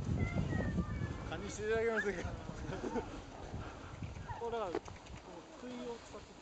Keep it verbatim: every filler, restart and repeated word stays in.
カニしていただけませんか。 これだからこの杭を使って